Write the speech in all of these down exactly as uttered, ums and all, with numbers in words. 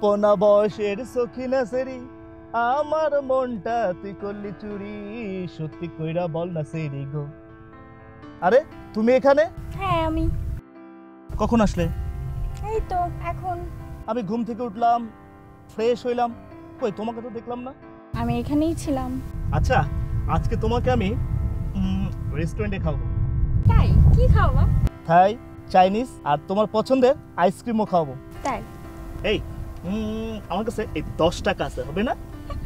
আপনা বয়সের সখিনা সেরি আমার মনটা তুই করলি চুরি সত্যি কইরা বল না সেরি গো। আরে তুমি এখানে? হ্যাঁ আমি। কখন আসলে? এই তো এখন। আমি ঘুম থেকে উঠলাম, ফ্রেশ হইলাম, কই তোমাকে তো দেখলাম না। আমি এখানেই ছিলাম। আচ্ছা আজকে তোমাকে আমি রেস্টুরেন্টে খাওয়াবো। তাই? কি খাওয়াবা? থাই, চাইনিজ আর তোমার পছন্দের আইসক্রিমও খাওয়াবো। তাই? এই আমার কাছে এই দশ টাকা আছে, হবে না?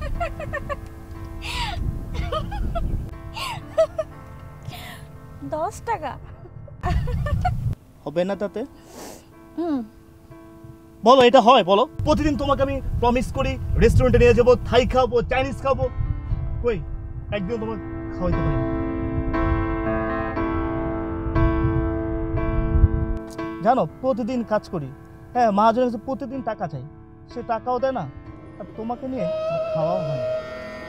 দশ টাকা হবে না তাতে? হুম বলো এটা হয় বলো। প্রতিদিন তোমাকে আমি প্রমিস করি রেস্টুরেন্টে নিয়ে যাবো, থাই খাবো, চাইনিজ খাবো, কই একদিন তোমাকে খাওয়াইতে পারি? জানো প্রতিদিন কাজ করি, হ্যাঁ মহাজনের কাছে প্রতিদিন টাকা চাই, সে টাকাও দেয় না আর তোমাকে নিয়ে খাওয়াও হয় না।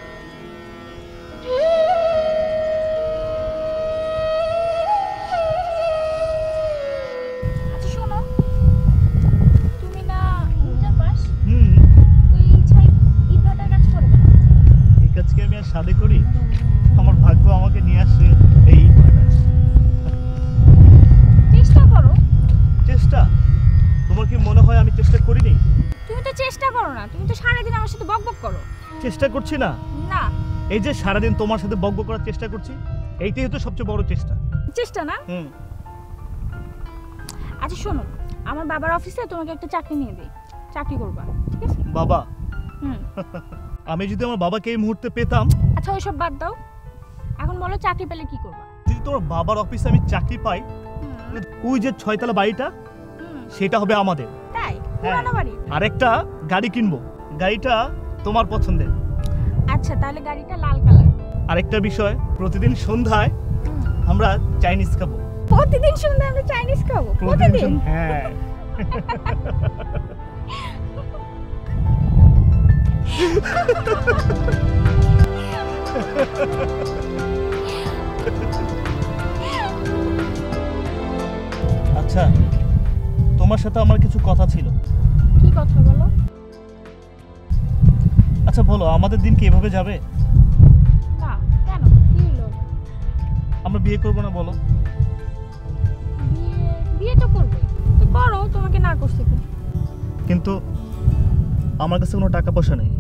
আচ্ছা শোনো, তুমি না ইন্টার পাস, হুম তুই ছাই ইটভাটার কাজ করে দাও। এই কাজকে আমি আর সাদে করি? আমার ভাগ্য আমাকে নিয়ে আসে এই ইটভাটায়। চেষ্টা করো। চেষ্টা? তোমার কি মনে হয় আমি চেষ্টা করিনি? তুমি তো চেষ্টা করো না, তুমি তো সারাদিন আমার সাথে বকবক করো। চেষ্টা করছি না? না। এই যে সারাদিন তোমার সাথে বকবক করার চেষ্টা করছি, এইটাই তো সবচেয়ে বড় চেষ্টা। চেষ্টা না? হুম। আচ্ছা শোনো, আমার বাবার অফিসে তোমাকে একটা চাকরি নিয়ে দেই, চাকরি করবা, ঠিক আছে? বাবা? হুম। আমি যদি আমার বাবাকে এই মুহূর্তে পেতাম। আচ্ছা ওইসব বাদ দাও, এখন বলো চাকরি পেলে কি করবা? যদি তোমার বাবার অফিসে আমি চাকরি পাই, ওই যে ছয়তলা বাড়িটা সেটা হবে আমাদের। তাই? পুরানো বাড়ি? আরেকটা গাড়ি কিনবো, গাড়িটা তোমার পছন্দের। আচ্ছা তাহলে গাড়িটা লাল কালার। আরেকটা বিষয়, প্রতিদিন সন্ধ্যায় আমরা চাইনিজ খাবো। প্রতিদিন সন্ধ্যায় আমরা চাইনিজ খাবো? প্রতিদিন? হ্যাঁ। আচ্ছা তোমার সাথে আমার কিছু কথা ছিল। কি কথা বলো? আচ্ছা বলো আমাদের দিন কি এভাবে যাবে? না কেন, কি হলো? আমরা বিয়ে করবো না বলো? বিয়ে বিয়ে তো করবে, তো করো, তোমাকে না করতে কি? কিন্তু আমার কাছে কোনো টাকা পয়সা নেই।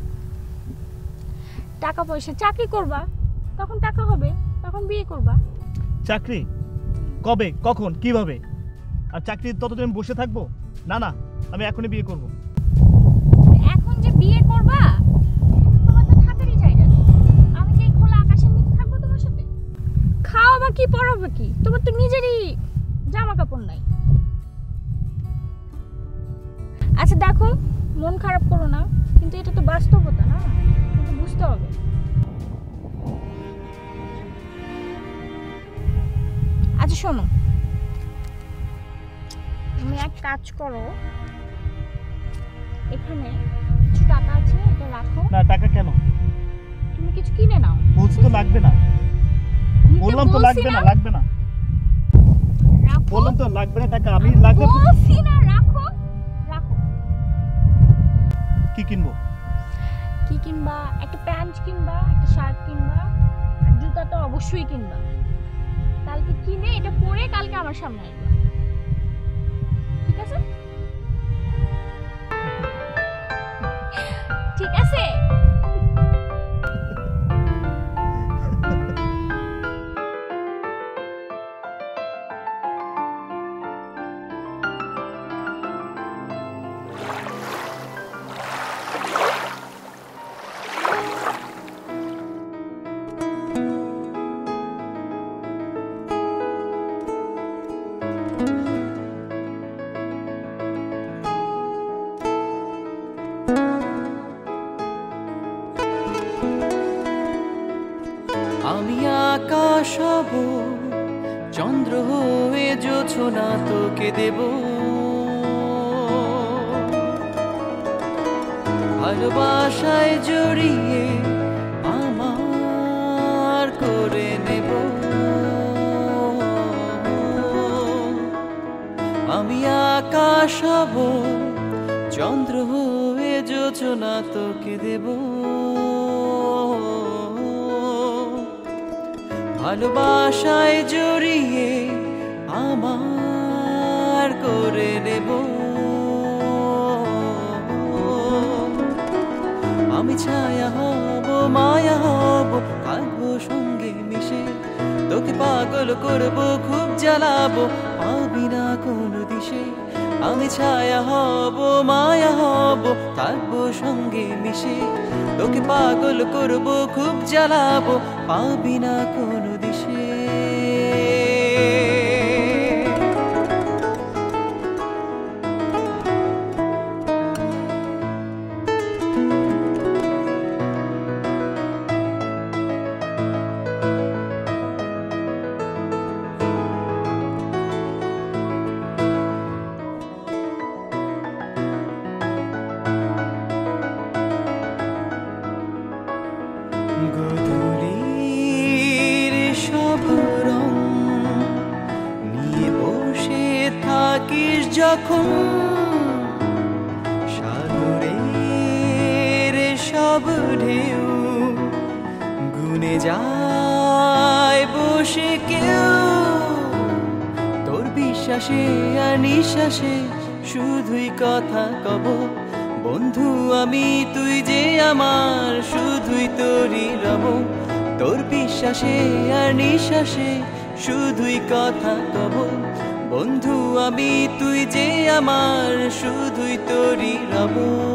টাকা পয়সা, চাকরি করবা, তখন টাকা হবে, তখন বিয়ে করবা। চাকরি কবে, কখন, কিভাবে? আর চাকরি ততদিন আমি বসে থাকবো? না না, আমি এখনই বিয়ে করব। এখন যে বিয়ে করবা, তোমার তো থাকারই জায়গা নেই। আমি কি খোলা আকাশের নিচে থাকবো তোমার সাথে? খাওয়াবা কি, পরাবা কি? তোমার তো নিজেরই জামা কাপড় নাই। আচ্ছা দেখো, মন খারাপ করো না, কিন্তু এটা তো বাস্তবতা না, কিন্তু বুঝতে হবে। আচ্ছা শোনো, তুমি এক কাজ করো, এখানে কিছু টাকা আছে, এটা রাখো। না টাকা কেন? তুমি কিছু কিনে নাও। বলছি তো লাগবে না। বললাম তো লাগবে না, লাগবে না। বললাম তো লাগবে না টাকা, আমি লাগবে বলছি না, রাখো রাখো। কি কিনবো? কি কিনবা? একটা প্যান্ট কিনবা, একটা শার্ট কিনবা, আর জুতা তো অবশ্যই কিনবা। কালকে কিনে এটা পরে কালকে আমার সামনে আসবা, ঠিক আছে? ঠিক আছে? আমি আকাশ হব, চন্দ্র হয়ে জোছনা তোকে দেব, ভালোবাসায় জড়িয়ে আমার করে নেব। আমি আকাশ হব, চন্দ্র যোচনা তোকে দেব ভালোবাসায় জড়িয়ে আমার করে নেব আমি ছায়া হব মায়া হব থাকবো সঙ্গে মিশে তোকে পাগল করবো খুব জ্বালাবো পাবি না কোনো দিশে আমি ছায়া হব মায়া হব থাকবো সঙ্গে মিশে তোকে পাগল করবো খুব জ্বালাবো পাবি না কোনো দিশে যখন সাগরের সব ঢেউ গুনে যায় বসে কেউ তোর বিশ্বাসে আর নিঃশ্বাসে শুধুই কথা কব বন্ধু আমি তুই যে আমার শুধুই তোরই রব তোর বিশ্বাসে আর নিঃশ্বাসে শুধুই কথা কব বন্ধু আমি তুই যে আমার শুধুই তোরই রব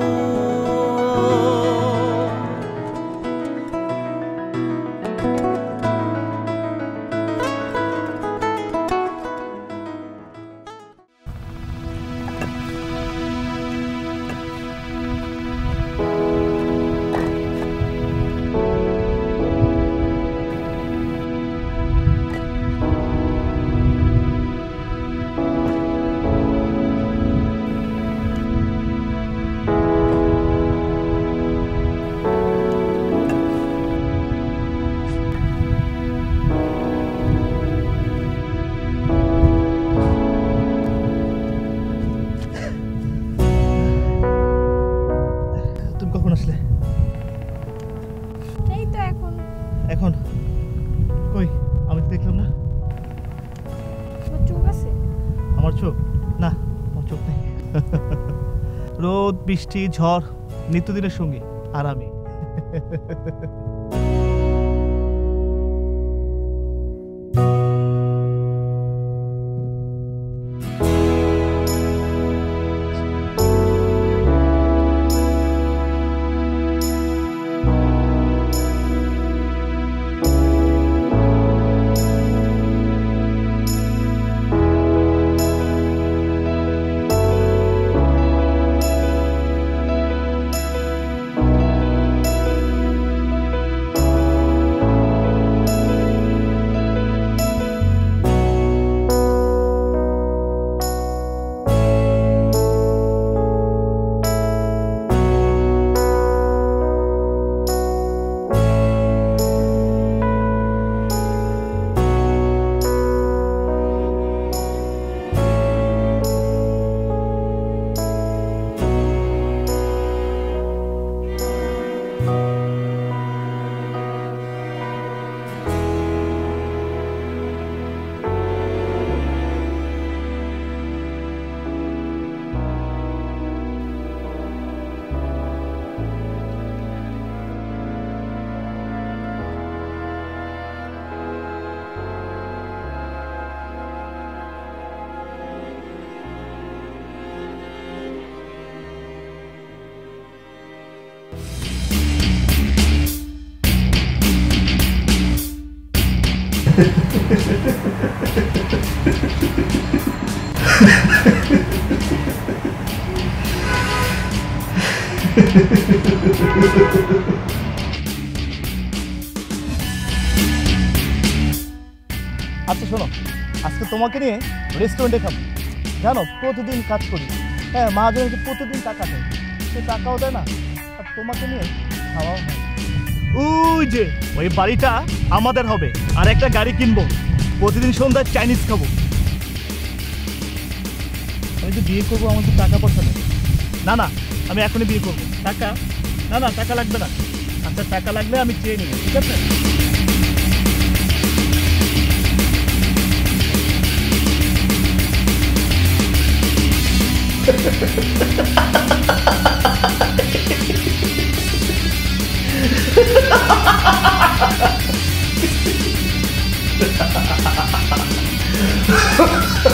রোদ বৃষ্টি ঝড় নিত্যদিনের সঙ্গী আর আমি আচ্ছা শোনো, আজকে তোমাকে নিয়ে রেস্টুরেন্টে খাবো। জানো প্রতিদিন কাজ করি, হ্যাঁ মাঝে প্রতিদিন টাকা দেয়, সে টাকাও দেয় না, আর তোমাকে নিয়ে খাওয়াও হয়। ওই যে ওই বাড়িটা আমাদের হবে, আর একটা গাড়ি কিনবো, প্রতিদিন সন্ধ্যায় চাইনিজ খাবো। আমি যে বিয়ে করবো আমার তো টাকা পয়সা নেই। না না আমি এখনই বিয়ে করবো। টাকা? না না, টাকা লাগবে না। আচ্ছা, টাকা লাগলে আমি চেয়ে নিব, ঠিক আছে? Ha ha ha ha!